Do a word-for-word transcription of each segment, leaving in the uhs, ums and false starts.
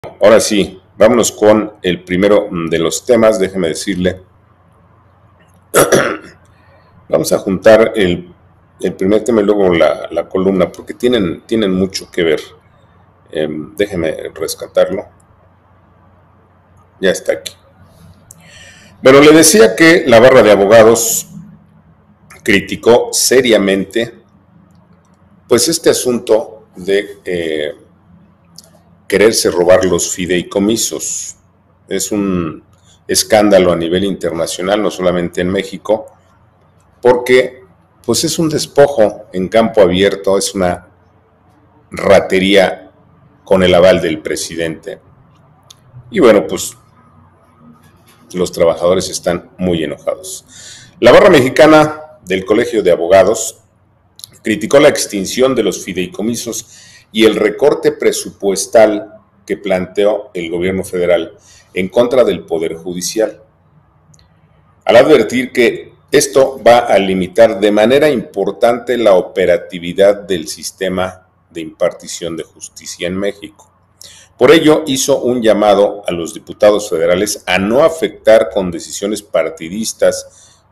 Ahora sí, vámonos con el primero de los temas. Déjeme decirle, vamos a juntar el, el primer tema y luego la, la columna, porque tienen, tienen mucho que ver. Eh, déjeme rescatarlo. Ya está aquí. Bueno, le decía que la barra de abogados criticó seriamente pues este asunto de eh, quererse robar los fideicomisos. Es un escándalo a nivel internacional, no solamente en México, porque pues es un despojo en campo abierto, es una ratería con el aval del presidente. Y bueno, pues los trabajadores están muy enojados. La barra mexicana del Colegio de Abogados criticó la extinción de los fideicomisos y el recorte presupuestal que planteó el gobierno federal en contra del Poder Judicial, al advertir que esto va a limitar de manera importante la operatividad del sistema de impartición de justicia en México. Por ello, hizo un llamado a los diputados federales a no afectar con decisiones partidistas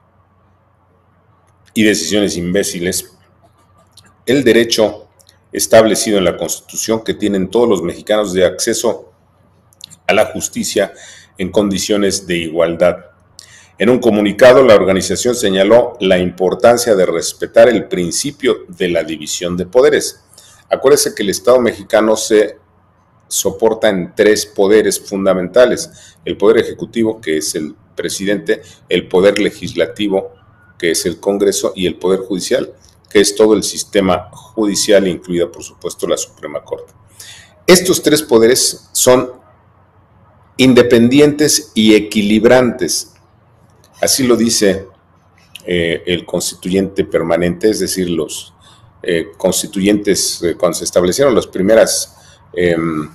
y decisiones imbéciles el derecho establecido en la Constitución que tienen todos los mexicanos de acceso a la justicia en condiciones de igualdad. En un comunicado, la organización señaló la importancia de respetar el principio de la división de poderes. Acuérdese que el Estado mexicano se soporta en tres poderes fundamentales: el poder ejecutivo, que es el presidente, el poder legislativo, que es el Congreso, y el poder judicial, que es todo el sistema judicial, incluida por supuesto la Suprema Corte. Estos tres poderes son independientes y equilibrantes. Así lo dice eh, el constituyente permanente, es decir, los eh, constituyentes, eh, cuando se establecieron las primeras eh,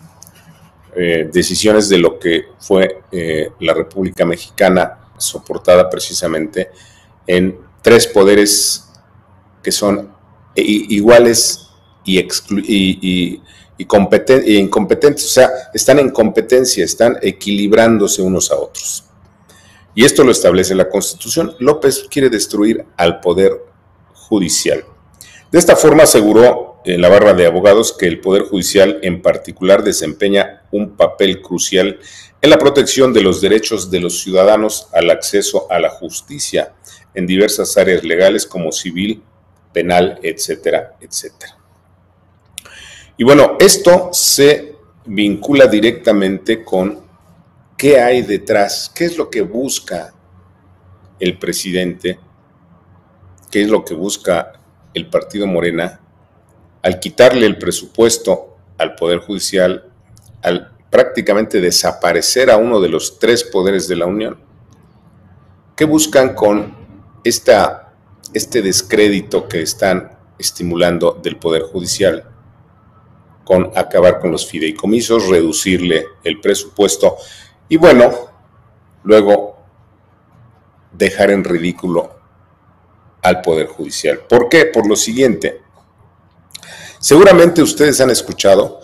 eh, decisiones de lo que fue eh, la República Mexicana, soportada precisamente en tres poderes que son iguales y, exclu y, y, y, competen y incompetentes, o sea, están en competencia, están equilibrándose unos a otros. Y esto lo establece la Constitución. López quiere destruir al Poder Judicial. De esta forma aseguró eh, la barra de abogados que el Poder Judicial en particular desempeña un papel crucial en la protección de los derechos de los ciudadanos al acceso a la justicia en diversas áreas legales como civil, penal, etcétera, etcétera. Y bueno, esto se vincula directamente con qué hay detrás, qué es lo que busca el presidente, qué es lo que busca el partido Morena al quitarle el presupuesto al Poder Judicial, al prácticamente desaparecer a uno de los tres poderes de la Unión. ¿Qué buscan con esta, este descrédito que están estimulando del Poder Judicial? Con acabar con los fideicomisos, reducirle el presupuesto y bueno, luego dejar en ridículo al Poder Judicial. ¿Por qué? Por lo siguiente. Seguramente ustedes han escuchado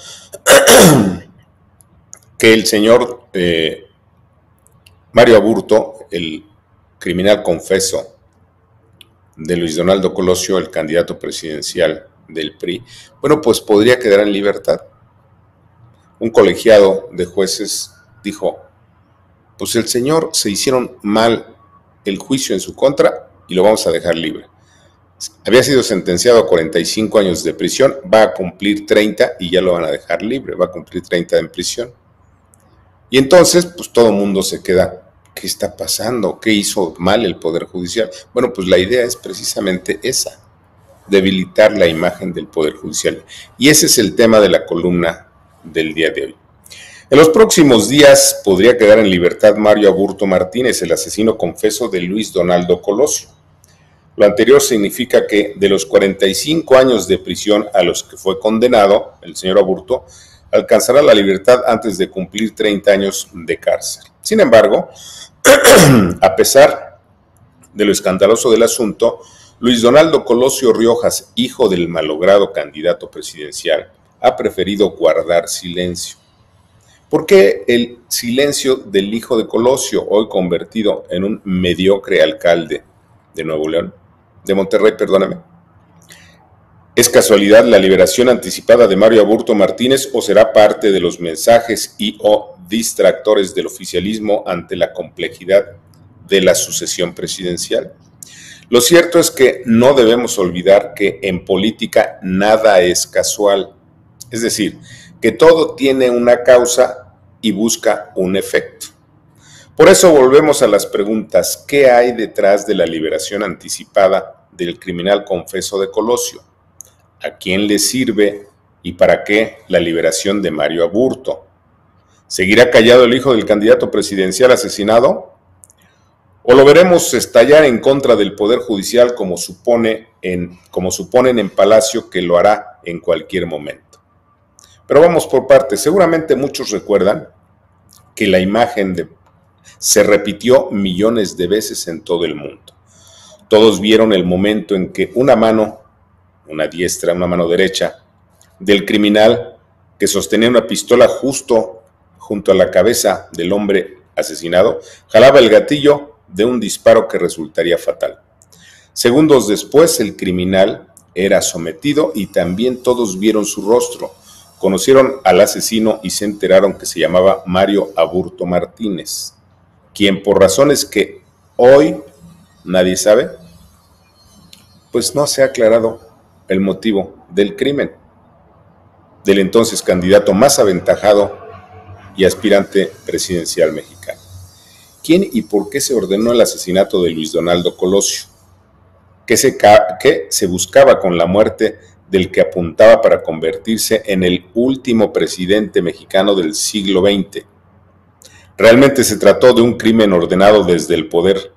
que el señor eh, Mario Aburto, el criminal confeso de Luis Donaldo Colosio, el candidato presidencial del P R I, bueno, pues podría quedar en libertad. Un colegiado de jueces dijo, pues el señor se hicieron mal el juicio en su contra y lo vamos a dejar libre. Había sido sentenciado a cuarenta y cinco años de prisión, va a cumplir treinta y ya lo van a dejar libre, va a cumplir treinta en prisión. Y entonces, pues todo el mundo se queda, ¿qué está pasando? ¿Qué hizo mal el Poder Judicial? Bueno, pues la idea es precisamente esa, debilitar la imagen del Poder Judicial. Y ese es el tema de la columna del día de hoy. En los próximos días podría quedar en libertad Mario Aburto Martínez, el asesino confeso de Luis Donaldo Colosio. Lo anterior significa que de los cuarenta y cinco años de prisión a los que fue condenado, el señor Aburto alcanzará la libertad antes de cumplir treinta años de cárcel. Sin embargo, a pesar de lo escandaloso del asunto, Luis Donaldo Colosio Riojas, hijo del malogrado candidato presidencial, ha preferido guardar silencio. ¿Por qué el silencio del hijo de Colosio, hoy convertido en un mediocre alcalde de Nuevo León, de Monterrey, perdóname? ¿Es casualidad la liberación anticipada de Mario Aburto Martínez o será parte de los mensajes y o distractores del oficialismo ante la complejidad de la sucesión presidencial? Lo cierto es que no debemos olvidar que en política nada es casual, es decir, que todo tiene una causa y busca un efecto. Por eso volvemos a las preguntas: ¿qué hay detrás de la liberación anticipada del criminal confeso de Colosio? ¿A quién le sirve y para qué la liberación de Mario Aburto? ¿Seguirá callado el hijo del candidato presidencial asesinado? ¿O lo veremos estallar en contra del Poder Judicial como, supone en, como suponen en Palacio que lo hará en cualquier momento? Pero vamos por partes. Seguramente muchos recuerdan que la imagen de, se repitió millones de veces en todo el mundo. Todos vieron el momento en que una mano, una diestra, una mano derecha, del criminal que sostenía una pistola justo junto a la cabeza del hombre asesinado, jalaba el gatillo de un disparo que resultaría fatal. Segundos después, el criminal era sometido y también todos vieron su rostro, conocieron al asesino y se enteraron que se llamaba Mario Aburto Martínez, quien por razones que hoy nadie sabe, pues no se ha aclarado el motivo del crimen del entonces candidato más aventajado y aspirante presidencial mexicano. ¿Quién y por qué se ordenó el asesinato de Luis Donaldo Colosio? ¿Qué se, qué se buscaba con la muerte del que apuntaba para convertirse en el último presidente mexicano del siglo veinte? ¿Realmente se trató de un crimen ordenado desde el poder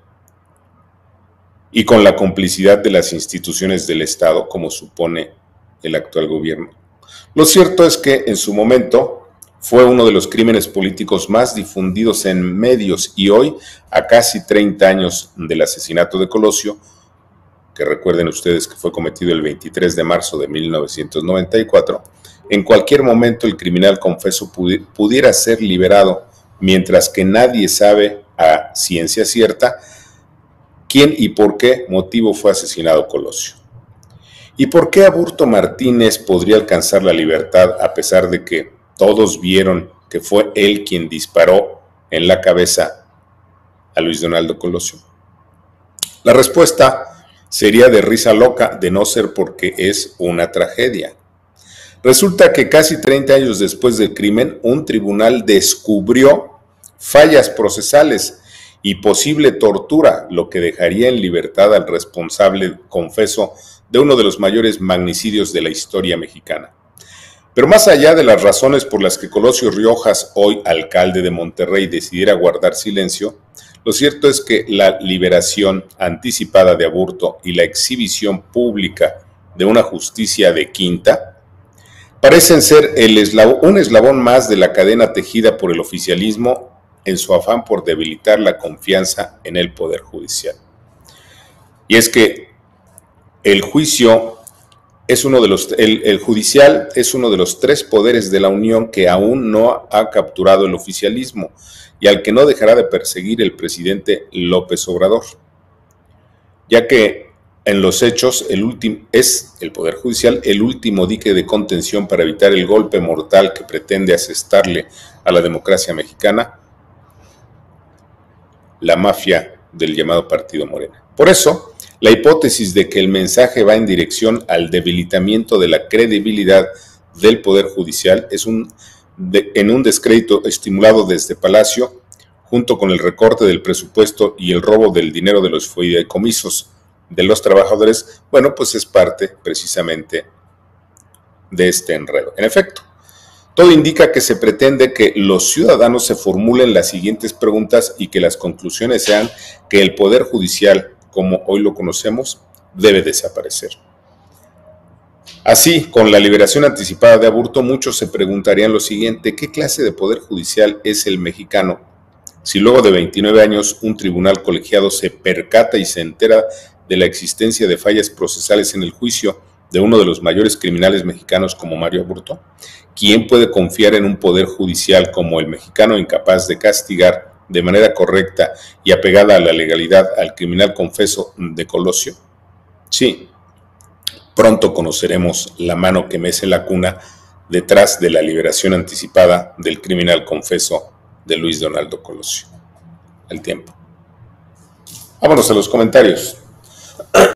y con la complicidad de las instituciones del Estado, como supone el actual gobierno? Lo cierto es que en su momento fue uno de los crímenes políticos más difundidos en medios y hoy, a casi treinta años del asesinato de Colosio, que recuerden ustedes que fue cometido el veintitrés de marzo de mil novecientos noventa y cuatro, en cualquier momento el criminal confeso pudiera ser liberado, mientras que nadie sabe a ciencia cierta quién y por qué motivo fue asesinado Colosio. ¿Y por qué Aburto Martínez podría alcanzar la libertad a pesar de que todos vieron que fue él quien disparó en la cabeza a Luis Donaldo Colosio? La respuesta sería de risa loca, de no ser porque es una tragedia. Resulta que casi treinta años después del crimen, un tribunal descubrió fallas procesales y posible tortura, lo que dejaría en libertad al responsable confeso de uno de los mayores magnicidios de la historia mexicana. Pero más allá de las razones por las que Colosio Riojas, hoy alcalde de Monterrey, decidiera guardar silencio, lo cierto es que la liberación anticipada de Aburto y la exhibición pública de una justicia de quinta parecen ser el eslabón, un eslabón más de la cadena tejida por el oficialismo en su afán por debilitar la confianza en el Poder Judicial. Y es que el juicio es uno de los, el, el judicial es uno de los tres poderes de la Unión que aún no ha capturado el oficialismo y al que no dejará de perseguir el presidente López Obrador, ya que en los hechos el último, es el Poder Judicial el último dique de contención para evitar el golpe mortal que pretende asestarle a la democracia mexicana la mafia del llamado Partido Morena. Por eso, la hipótesis de que el mensaje va en dirección al debilitamiento de la credibilidad del Poder Judicial es un, de, en un descrédito estimulado desde Palacio, junto con el recorte del presupuesto y el robo del dinero de los fideicomisos de los trabajadores, bueno, pues es parte precisamente de este enredo. En efecto, todo indica que se pretende que los ciudadanos se formulen las siguientes preguntas y que las conclusiones sean que el Poder Judicial, como hoy lo conocemos, debe desaparecer. Así, con la liberación anticipada de Aburto, muchos se preguntarían lo siguiente: ¿qué clase de Poder Judicial es el mexicano? Si luego de veintinueve años un tribunal colegiado se percata y se entera de la existencia de fallas procesales en el juicio de uno de los mayores criminales mexicanos como Mario Aburto? ¿Quién puede confiar en un poder judicial como el mexicano, incapaz de castigar de manera correcta y apegada a la legalidad al criminal confeso de Colosio? Sí, pronto conoceremos la mano que mece la cuna detrás de la liberación anticipada del criminal confeso de Luis Donaldo Colosio. El tiempo. Vámonos a los comentarios.